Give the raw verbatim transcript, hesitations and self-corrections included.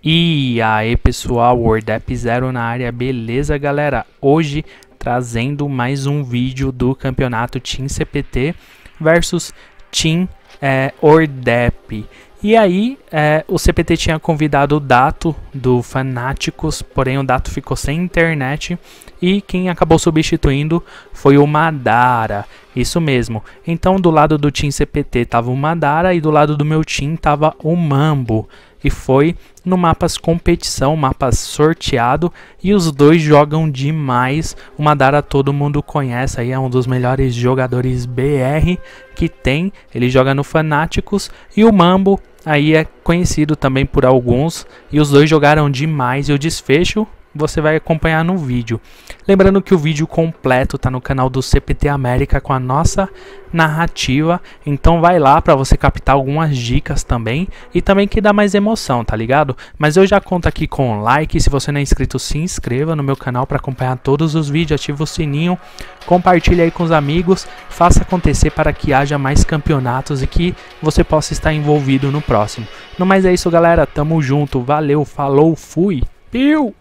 E aí pessoal, Wordap Zero na área, beleza galera? Hoje trazendo mais um vídeo do campeonato Team C P T versus Team é, Wordap. E aí é, o C P T tinha convidado o Dato do Fanáticos, porém o Dato ficou sem internet e quem acabou substituindo foi o Madara. Isso mesmo. Então do lado do Team C P T tava o Madara e do lado do meu time tava o Mambo. E foi no mapas competição, mapas sorteado, e os dois jogam demais. O Madara todo mundo conhece, aí é um dos melhores jogadores B R que tem, ele joga no Fanáticos, e o Mambo aí é conhecido também por alguns, e os dois jogaram demais, e o desfecho você vai acompanhar no vídeo. Lembrando que o vídeo completo tá no canal do C P T América com a nossa narrativa, então vai lá para você captar algumas dicas também e também que dá mais emoção, tá ligado? Mas eu já conto aqui com like, se você não é inscrito se inscreva no meu canal para acompanhar todos os vídeos, ativa o sininho, compartilhe aí com os amigos, faça acontecer para que haja mais campeonatos e que você possa estar envolvido no próximo. No mais é isso galera, tamo junto, valeu, falou, fui, piu!